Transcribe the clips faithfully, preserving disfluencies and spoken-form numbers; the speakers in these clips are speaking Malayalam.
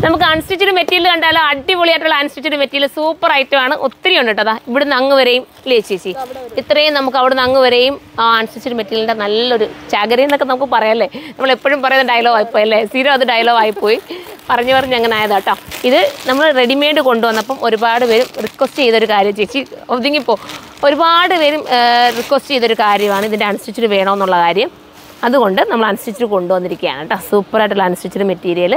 നമുക്ക് അൺസ്റ്റിച്ചഡ് മെറ്റീരിയൽ കണ്ടാലോ അടിപൊളിയായിട്ടുള്ള അൺസ്റ്റിച്ചഡ് മെറ്റീരിയൽ സൂപ്പർ ഐറ്റമാണ്. ഒത്തിരി ഉണ്ട് കേട്ടോ. ഇവിടുന്ന് അങ്ങ് വരെയും ഇല്ലേ ചേച്ചി, ഇത്രയും നമുക്ക് അവിടുന്ന് അങ്ങ് വരെയും ആ അൺസ്റ്റിച്ചഡ് മെറ്റീരിയലിൻ്റെ നല്ലൊരു ചാകരി എന്നൊക്കെ നമുക്ക് പറയാമല്ലേ. നമ്മൾ എപ്പോഴും പറയുന്ന ഡയലോഗ് ആയിപ്പോയി അല്ലേ, സ്ഥിരം അത് ഡയലോഗ് ആയിപ്പോയി, പറഞ്ഞു പറഞ്ഞ് അങ്ങനെ ആയതാ കേട്ടോ. ഇത് നമ്മൾ റെഡിമെയ്ഡ് കൊണ്ടുവന്നപ്പം ഒരുപാട് പേരും റിക്വസ്റ്റ് ചെയ്തൊരു കാര്യം, ചേച്ചി ഒതുങ്ങിപ്പോൾ ഒരുപാട് പേരും റിക്വസ്റ്റ് ചെയ്തൊരു കാര്യമാണ് ഇതിൻ്റെ അൺസ്റ്റിച്ചഡ് വേണമെന്നുള്ള കാര്യം. അതുകൊണ്ട് നമ്മൾ അൺസ്റ്റിച്ചഡ് കൊണ്ടുവന്നിരിക്കുകയാണ് കേട്ടോ. സൂപ്പറായിട്ടുള്ള അൺസ്റ്റിച്ചഡ് മെറ്റീരിയൽ.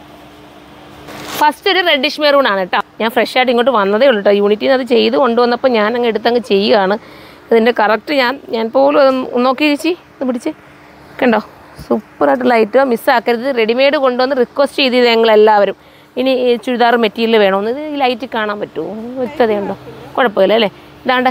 ഫസ്റ്റ് ഒരു റെഡിഷ് മെറൂൺ ആണ് കേട്ടോ. ഞാൻ ഫ്രഷ് ആയിട്ട് ഇങ്ങോട്ട് വന്നതേ ഉള്ളൂ കേട്ടോ. യൂണിറ്റിൽ നിന്ന് അത് ചെയ്ത് കൊണ്ടുവന്നപ്പോൾ ഞാൻ അങ്ങ് എടുത്തങ്ങ് ചെയ്യുകയാണ്. ഇതിൻ്റെ കറക്റ്റ് ഞാൻ ഞാൻ പോലും നോക്കി ചേച്ചി ഒന്ന് പിടിച്ച് കണ്ടോ, സൂപ്പറായിട്ടുള്ള ഐറ്റം, മിസ്സാക്കരുത്. റെഡിമെയ്ഡ് കൊണ്ടുവന്ന് റിക്വസ്റ്റ് ചെയ്തത് ഞങ്ങളെല്ലാവരും. ഇനി ചുരിദാർ മെറ്റീരിയൽ വേണമെന്ന് ഇത് ഈ ലൈറ്റിൽ കാണാൻ പറ്റുമോ, വ്യക്തതയുണ്ടോ? കുഴപ്പമില്ല അല്ലേ. ഇതാണ്ട്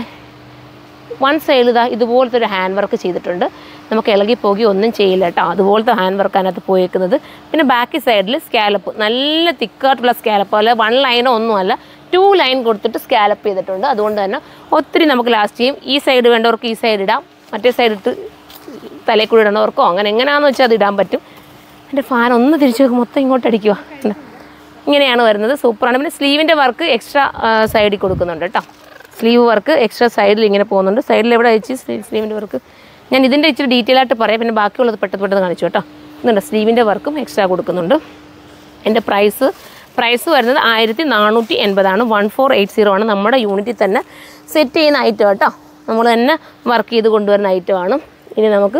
വൺ സൈഡ് ഇതാ ഇതുപോലത്തെ ഒരു ഹാൻഡ് വർക്ക് ചെയ്തിട്ടുണ്ട്. നമുക്ക് ഇളകി പോകി ഒന്നും ചെയ്യില്ല കേട്ടോ. അതുപോലത്തെ ഹാൻഡ് വർക്ക് അതിനകത്ത് പോയേക്കുന്നത്. പിന്നെ ബാക്കി സൈഡിൽ സ്കാലപ്പ്, നല്ല തിക്കായിട്ടുള്ള സ്കാലപ്പ്, അല്ല വൺ ലൈനോ ഒന്നുമല്ല, ടു ലൈൻ കൊടുത്തിട്ട് സ്കാലപ്പ് ചെയ്തിട്ടുണ്ട്. അതുകൊണ്ട് തന്നെ ഒത്തിരി നമുക്ക് ലാസ്റ്റ് ചെയ്യും. ഈ സൈഡ് വേണ്ടവർക്ക് ഈ സൈഡ് ഇടാം, മറ്റേ സൈഡ് ഇട്ട് തലയിൽ കൂടി ഇടണവർക്കോ അങ്ങനെ എങ്ങനെയാണെന്ന് വെച്ചാൽ അത് ഇടാൻ പറ്റും. എൻ്റെ ഫാൻ ഒന്ന് തിരിച്ച് മൊത്തം ഇങ്ങോട്ട് അടിക്കുക. ഇങ്ങനെയാണ് വരുന്നത്. സൂപ്പറാണ്. പിന്നെ സ്ലീവിൻ്റെ വർക്ക് എക്സ്ട്രാ സൈഡിൽ കൊടുക്കുന്നുണ്ട് കേട്ടോ. സ്ലീവ് വർക്ക് എക്സ്ട്രാ സൈഡിൽ ഇങ്ങനെ പോകുന്നുണ്ട്. സൈഡിൽ എവിടെ അയച്ച് സ്ലീവിൻ്റെ വർക്ക് ഞാൻ ഇതിൻ്റെ ഇച്ചിരി ഡീറ്റെയിൽ ആയിട്ട് പറയാം. പിന്നെ ബാക്കിയുള്ളത് പെട്ടെന്ന് പെട്ടെന്ന് കാണിച്ചു കേട്ടോ. ഇതുണ്ട് സ്ലീവിൻ്റെ വർക്കും എക്സ്ട്രാ കൊടുക്കുന്നുണ്ട്. എൻ്റെ പ്രൈസ് പ്രൈസ് വരുന്നത് ആയിരത്തി നാനൂറ്റി എൺപതാണ്. വൺ ഫോർ എയ്റ്റ് സീറോ ആണ്. നമ്മുടെ യൂണിറ്റിൽ തന്നെ സെറ്റ് ചെയ്യുന്ന ഐറ്റം കേട്ടോ. നമ്മൾ തന്നെ വർക്ക് ചെയ്ത് കൊണ്ടുവരുന്ന ഐറ്റമാണ്. ഇനി നമുക്ക്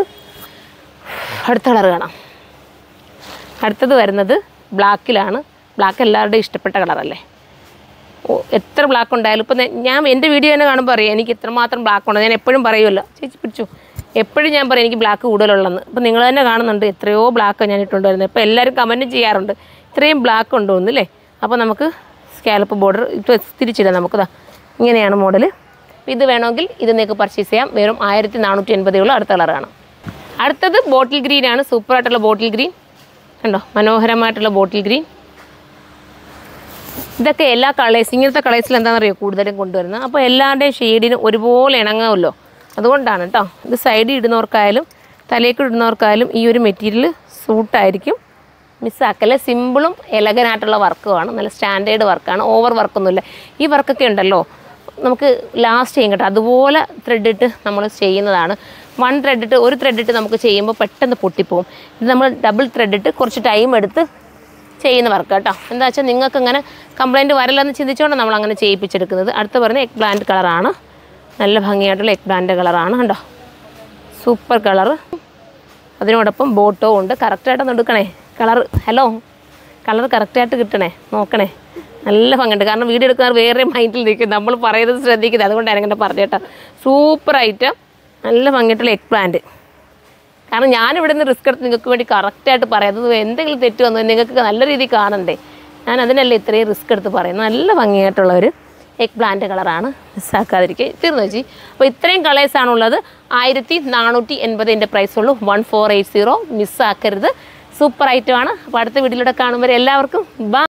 അടുത്ത കളർ കാണാം. അടുത്തത് വരുന്നത് ബ്ലാക്കിലാണ്. ബ്ലാക്ക് എല്ലാവരുടെയും ഇഷ്ടപ്പെട്ട കളറല്ലേ. ഓ, എത്ര ബ്ലാക്ക് ഉണ്ടായാലും ഇപ്പം ഞാൻ എൻ്റെ വീഡിയോ തന്നെ കാണുമ്പോൾ അറിയാം എനിക്ക് എത്രമാത്രം ബ്ലാക്ക് ഉണ്ട്. ഞാൻ എപ്പോഴും പറയുമല്ലോ, ചേച്ചി പിടിച്ചു, എപ്പോഴും ഞാൻ പറയും എനിക്ക് ബ്ലാക്ക് കൂടുതലുള്ളതെന്ന്. ഇപ്പം നിങ്ങൾ തന്നെ കാണുന്നുണ്ട് എത്രയോ ബ്ലാക്ക് ഞാൻ ഇട്ടുകൊണ്ട് വരുന്നത്. ഇപ്പോൾ എല്ലാവരും കമൻറ്റും ചെയ്യാറുണ്ട് ഇത്രയും ബ്ലാക്ക് ഉണ്ടോന്ന് അല്ലേ. അപ്പോൾ നമുക്ക് സ്കാലപ്പ് ബോർഡർ ഇപ്പോൾ തിരിച്ചിടാം. നമുക്കിതാ ഇങ്ങനെയാണ് മോഡൽ. ഇത് വേണമെങ്കിൽ ഇത് നിങ്ങൾക്ക് പർച്ചേസ് ചെയ്യാം. വെറും ആയിരത്തി നാനൂറ്റി എൺപതേ ഉള്ളൂ. അടുത്ത കളറാണ്. അടുത്തത് ബോട്ടിൽ ഗ്രീൻ ആണ്. സൂപ്പറായിട്ടുള്ള ബോട്ടിൽ ഗ്രീൻ കണ്ടോ, മനോഹരമായിട്ടുള്ള ബോട്ടിൽ ഗ്രീൻ. ഇതൊക്കെ എല്ലാ കളേഴ്സ്, ഇങ്ങനത്തെ കളേഴ്സിൽ എന്താണെന്നറിയോ കൂടുതലും കൊണ്ടുവരുന്നത്. അപ്പോൾ എല്ലാവരുടെയും ഷെയ്ഡിനും ഒരുപോലെ ഇണങ്ങുമല്ലോ, അതുകൊണ്ടാണ് കേട്ടോ. ഇത് സൈഡിൽ ഇടുന്നവർക്കായാലും തലയ്ക്ക് ഇടുന്നവർക്കായാലും ഈ ഒരു മെറ്റീരിയൽ സൂട്ടായിരിക്കും. മിസ്സാക്കല്ലേ. സിമ്പിളും എലഗനായിട്ടുള്ള വർക്കുമാണ്. നല്ല സ്റ്റാൻഡേർഡ് വർക്കാണ്. ഓവർ വർക്കൊന്നുമില്ല. ഈ വർക്കൊക്കെ ഉണ്ടല്ലോ നമുക്ക് ലാസ്റ്റ് ചെയ്യും കേട്ടോ. അതുപോലെ ത്രെഡിട്ട് നമ്മൾ ചെയ്യുന്നതാണ്. വൺ ത്രെഡിട്ട് ഒരു ത്രെഡിട്ട് നമുക്ക് ചെയ്യുമ്പോൾ പെട്ടെന്ന് പൊട്ടിപ്പോവും. ഇത് നമ്മൾ ഡബിൾ ത്രെഡിട്ട് കുറച്ച് ടൈം എടുത്ത് ചെയ്യുന്ന വർക്ക് കേട്ടോ. എന്താ വെച്ചാൽ നിങ്ങൾക്ക് അങ്ങനെ കംപ്ലയിൻറ്റ് വരില്ലെന്ന് ചിന്തിച്ചുകൊണ്ട് നമ്മൾ അങ്ങനെ ചെയ്യിപ്പിച്ചെടുക്കുന്നത്. അടുത്ത് പറഞ്ഞ എഗ് പ്ലാന്റ് കളറാണ്. നല്ല ഭംഗിയായിട്ടുള്ള എഗ് പ്ലാന്റ് കളറാണ് കണ്ടോ, സൂപ്പർ കളറ്. അതിനോടൊപ്പം ബോട്ടോ ഉണ്ട്. കറക്റ്റായിട്ടൊന്ന് എടുക്കണേ കളർ. ഹലോ, കളർ കറക്റ്റായിട്ട് കിട്ടണേ, നോക്കണേ. നല്ല ഭംഗിയുണ്ട്. കാരണം വീഡിയോ എടുക്കുന്നവർ വേറെ മൈൻഡിൽ നിൽക്കും, നമ്മൾ പറയുന്നത് ശ്രദ്ധിക്കുന്നത്. അതുകൊണ്ടാണ് അങ്ങനെ പറഞ്ഞേട്ടോ. സൂപ്പർ ഐറ്റം, നല്ല ഭംഗിയായിട്ടുള്ള എഗ് പ്ലാന്റ്. കാരണം ഞാനിവിടെ നിന്ന് റിസ്ക് എടുത്ത് നിങ്ങൾക്ക് വേണ്ടി കറക്റ്റായിട്ട് പറയാം. അത് എന്തെങ്കിലും തെറ്റ് വന്നു നിങ്ങൾക്ക് നല്ല രീതിയിൽ കാണണ്ടേ, ഞാൻ അതിനല്ലേ ഇത്രയും റിസ്ക് എടുത്ത് പറയുന്നത്. നല്ല ഭംഗിയായിട്ടുള്ള ഒരു എഗ് പ്ലാന്റ് കളറാണ്. മിസ്സാക്കാതിരിക്കുക. തീർന്നു വെച്ചി. അപ്പോൾ ഇത്രയും കളേഴ്സാണുള്ളത്. ആയിരത്തി നാനൂറ്റി എൺപതിൻ്റെ പ്രൈസുള്ളൂ. One four eight zero. മിസ്സാക്കരുത്. സൂപ്പർ ഐറ്റമാണ്. അപ്പോൾ അടുത്ത വീഡിയോയിലൂടെ കാണുമ്പോൾ എല്ലാവർക്കും ബൈ.